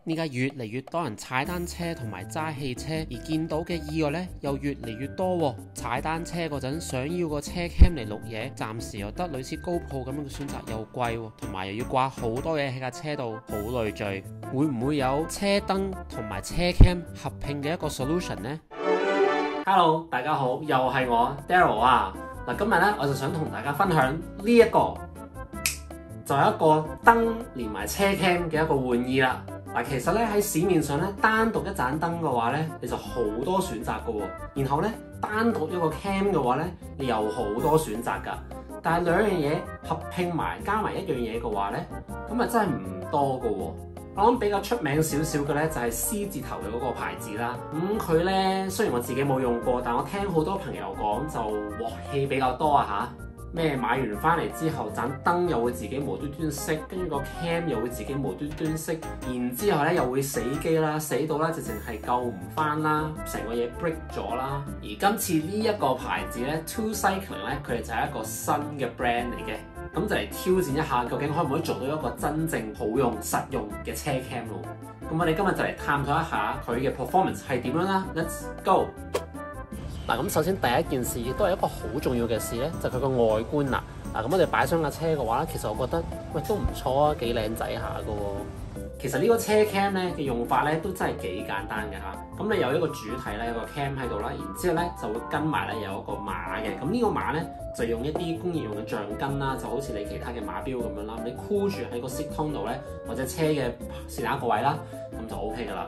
依家越嚟越多人踩單車同埋揸汽車，而見到嘅意外呢又越嚟越多喎。踩單車嗰陣想要個車 cam 嚟錄嘢，暫時又得類似 GoPro咁樣嘅選擇，又貴喎，同埋又要掛好多嘢喺架車度，好累贅。會唔會有車燈同埋車 cam 合併嘅一個 solution 呢？ Hello， 大家好，又係我 Daryl 啊！嗱，今日咧我就想同大家分享呢一個，就係一個燈連埋車 cam 嘅一個玩意啦。嗱，其實咧喺市面上咧單獨一盞燈嘅話咧，你就好多選擇噶喎。然後咧單獨一個 cam 嘅話咧，你又好多選擇噶。但係兩樣嘢合併埋加埋一樣嘢嘅話咧，咁啊真係唔多噶喎。我諗比較出名少少嘅咧就係 C 字頭嘅嗰個牌子啦。佢咧雖然我自己冇用過，但我聽好多朋友講就鑊氣比較多啊嚇。咩買完翻嚟之後，盞燈又會自己無端端熄，跟住個 cam 又會自己無端端熄，然之後咧又會死機啦，死到咧直情係救唔翻啦，成個嘢 break 咗啦。而今次呢一個牌子咧 Two Cycling 咧，佢哋就係一個新嘅 brand 嚟嘅。咁就嚟挑戰一下，究竟可唔可以做到一個真正好用、實用嘅車 cam 咯？咁我哋今日就嚟探討一下佢嘅 performance 係點樣啦。Let's go！ 嗱，咁首先第一件事，亦都係一個好重要嘅事咧，就係佢個外觀啦。嗱，咁我哋擺上架車嘅話咧，其實我覺得喂都唔錯啊，幾靚仔下噶喎。其實呢個車 cam 咧嘅用法咧都真係幾簡單嘅嚇。咁你有一個主體咧，有個 cam 喺度啦，然之後咧就會跟埋咧有一個碼嘅。咁呢個碼咧就用一啲工業用嘅橡筋啦，就好似你其他嘅碼錶咁樣啦。你箍住喺個 seat 通度咧，或者車嘅是哪一個位啦，咁就 OK 噶啦。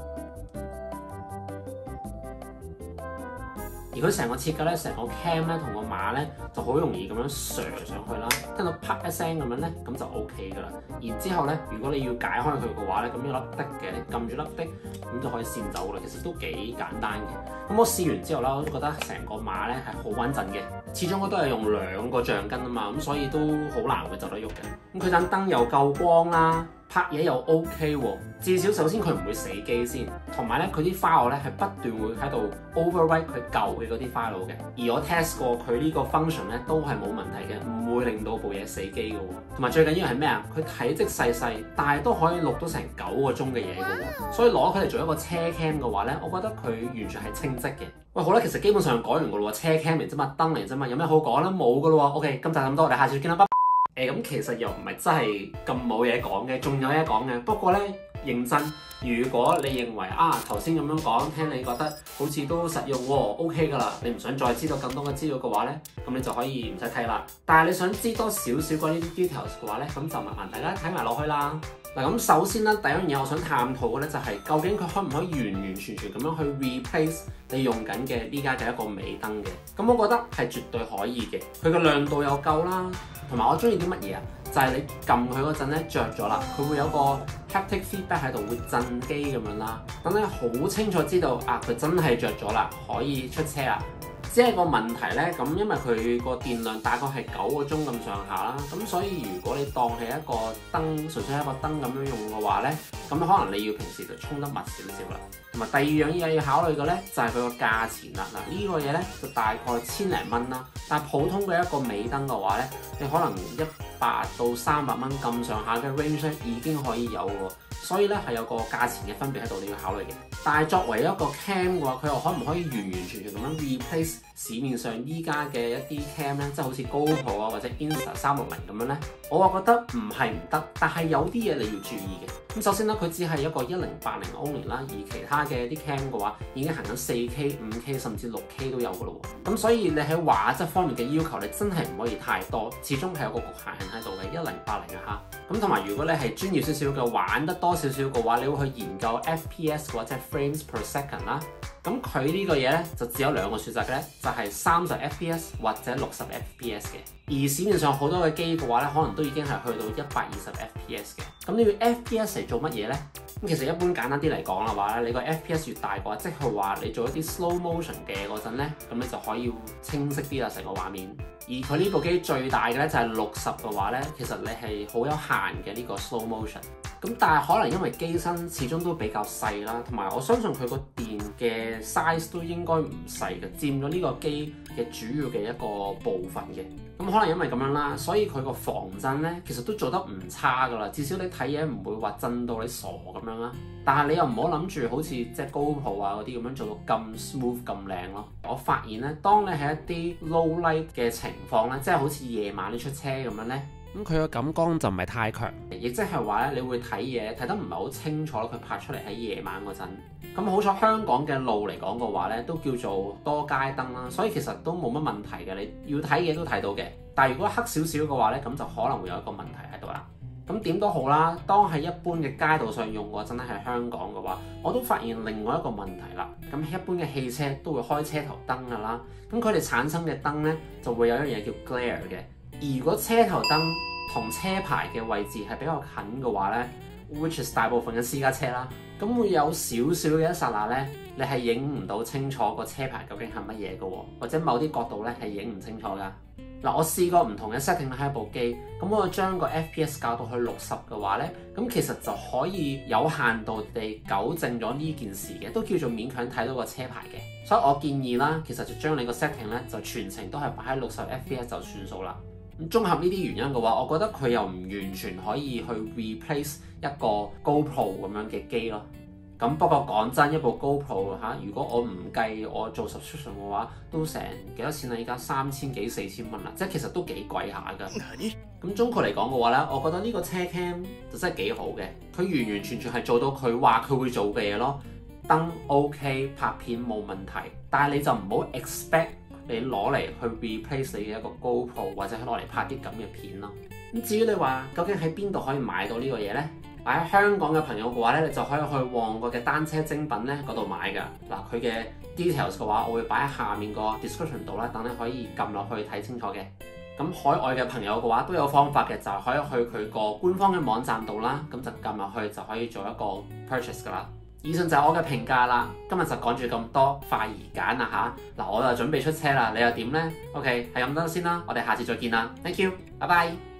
而佢成個設計咧，成個 cam 咧同個碼咧就好容易咁樣錘上去啦，聽到啪一聲咁樣咧，咁就 OK 噶啦。然之後咧，如果你要解開佢嘅話咧，咁有粒的嘅，你撳住粒的，咁就可以線走噶啦。其實都幾簡單嘅。咁我試完之後啦，我都覺得成個碼咧係好穩陣嘅。始終我都係用兩個橡筋啊嘛，咁所以都好難會走得喐嘅。咁佢盞燈又夠光啦。拍嘢又 OK 喎，至少首先佢唔會死機先，同埋咧佢啲 file 咧係不斷會喺度 overwrite 佢舊嘅嗰啲 file 嘅。而我 test 過佢呢個 function 咧都係冇問題嘅，唔會令到部嘢死機嘅喎。同埋最緊要係咩啊？佢體積細細，但係都可以錄到成9個鐘嘅嘢嘅喎。所以攞佢嚟做一個車 cam 嘅話咧，我覺得佢完全係稱職嘅。喂，好啦，其實基本上改完嘅咯喎，車 cam 嚟啫嘛，燈嚟啫嘛，有咩好講啦？冇嘅咯喎。OK，今集咁多，我哋下次見啦，拜拜。咁其實又唔係真係咁冇嘢講嘅，仲有嘢講嘅。不過咧，認真，如果你認為頭先咁樣講，聽你覺得好似都實用喎，OK 噶啦，你唔想再知道更多嘅資料嘅話咧，咁你就可以唔使睇啦。但係你想知多少少關於啲 details 嘅話咧，咁就麻煩大家睇埋落去啦。嗱，咁首先咧，第一樣嘢我想探討嘅咧就係究竟佢可唔可以完完全全咁樣去 replace 你用緊嘅呢家嘅一個尾燈嘅？咁我覺得係絕對可以嘅，佢嘅亮度又夠啦，同埋我中意啲乜嘢啊？就係你撳佢嗰陣咧着咗啦，佢會有個 haptic feedback 喺度，會震機咁樣啦，等你好清楚知道佢真係着咗啦，可以出車啦。只係個問題咧，咁因為佢個電量大概係9個鐘咁上下啦，咁所以如果你當係一個燈，純粹係一個燈咁樣用嘅話咧，咁可能你要平時就充得密少少啦。同埋第二樣嘢要考慮嘅咧，就係佢個價錢啦。嗱，呢個嘢咧就大概千零蚊啦，但係普通嘅一個尾燈嘅話咧，你可能100到300蚊咁上下嘅 range 咧已經可以有喎。所以咧係有個價錢嘅分別喺度，你要考慮嘅。但係作為一個 cam 嘅話，佢又可唔可以完完全全咁樣 replace 市面上依家嘅一啲 cam 咧，即係好似 GoPro 啊或者 Insta360咁樣咧？我話覺得唔係唔得，但係有啲嘢你要注意嘅。咁首先咧，佢只係一個1080 only 啦，而其他嘅啲 cam 嘅話已經行緊 4K、5K 甚至6K 都有噶咯喎。咁所以你喺畫質方面嘅要求，你真係唔可以太多，始終係有個局限喺度嘅1080啊嚇。咁同埋如果你係專業少少嘅，玩得多少少嘅話，你會去研究 FPS 或者 frames per second 啦。咁佢呢個嘢咧就只有2個選擇嘅咧，就係30 FPS 或者60 FPS 嘅。而市面上好多嘅機嘅話咧，可能都已經係去到120 FPS 嘅。咁你要 FPS 嚟做乜嘢咧？咁其實一般簡單啲嚟講嘅話咧，你個 FPS 越大嘅話，即係話你做一啲 slow motion 嘅嗰陣咧，咁你就可以清晰啲啦成個畫面。而佢呢部機最大嘅咧就係60嘅話咧，其實你係好有限嘅呢個 slow motion。咁但係可能因為機身始終都比較細啦，同埋我相信佢個電嘅 size 都應該唔細嘅，佔咗呢個機嘅主要嘅一個部分嘅。咁可能因為咁樣啦，所以佢個防震咧其實都做得唔差噶啦，至少你睇嘢唔會話震到你傻咁樣啦。但係你又唔好諗住好似即係 GoPro 啊嗰啲咁樣做到咁 smooth 咁靚咯。我發現咧，當你喺一啲 low light 嘅情況咧，即係好似夜晚你出車咁樣咧， 咁佢個感光就唔係太強， 亦即係話咧，你會睇嘢睇得唔係好清楚咯。佢拍出嚟喺夜晚嗰陣，咁好彩香港嘅路嚟講嘅話咧，都叫做多街燈啦，所以其實都冇乜問題嘅。你要睇嘢都睇到嘅。但係如果黑少少嘅話咧，咁就可能會有一個問題喺度啦。咁點都好啦，當喺一般嘅街道上用嘅話，真係喺香港嘅話，我都發現另外一個問題啦。咁一般嘅汽車都會開車頭燈㗎啦，咁佢哋產生嘅燈咧就會有一樣嘢叫 glare 嘅。而如果車頭燈同車牌嘅位置係比較近嘅話咧 ，which is 大部分嘅私家車啦，咁會有少少嘅一剎那咧，你係影唔到清楚個車牌究竟係乜嘢嘅喎，或者某啲角度咧係影唔清楚㗎。嗱，我試過唔同嘅 setting 喺部機，咁我將個 FPS 校到去60嘅話咧，咁其實就可以有限度地糾正咗呢件事嘅，都叫做勉強睇到個車牌嘅。所以我建議啦，其實就將你個 setting 咧就全程都係擺喺60 FPS 就算數啦。咁綜合呢啲原因嘅話，我覺得佢又唔完全可以去 replace 一個 GoPro 咁樣嘅機咯。咁不過講真，一部 GoPro 如果我唔計我做 subscription 嘅話，都成幾多錢啊？依家3000幾4000蚊啦，即係其實都幾貴下㗎。咁總括嚟講嘅話咧，我覺得呢個車 cam 就真係幾好嘅，佢完完全全係做到佢話佢會做嘅嘢咯。燈 OK， 拍片冇問題，但係你就唔好 expect 你攞嚟去 replace 你嘅一個 GoPro 或者攞嚟拍啲咁嘅片咯。咁至於你話究竟喺邊度可以買到呢個嘢呢？喺香港嘅朋友嘅話咧，你就可以去旺角嘅單車精品咧嗰度買㗎。嗱，佢嘅 details 嘅話，我會擺喺下面個 description 度啦，等你可以撳落去睇清楚嘅。咁海外嘅朋友嘅話都有方法嘅，就係可以去佢個官方嘅網站度啦，咁就撳落去就可以做一個 purchase 㗎啦。以上就係我嘅評價啦，今日就講住咁多，快而簡啦嚇。嗱，我就準備出車啦，你又點呢？OK，係咁多先啦，我哋下次再見啦，thank you，拜拜。